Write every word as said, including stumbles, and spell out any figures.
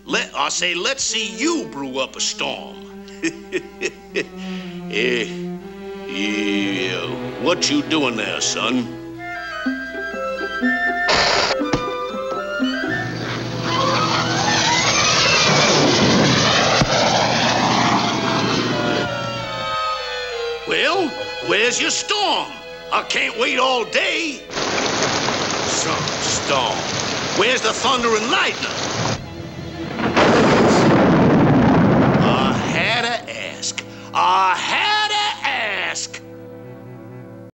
Let, I say, let's see you brew up a storm. eh, yeah, what you doing there, son? Well, where's your storm? I can't wait all day. Some storm. Where's the thunder and lightning? I had to ask. I had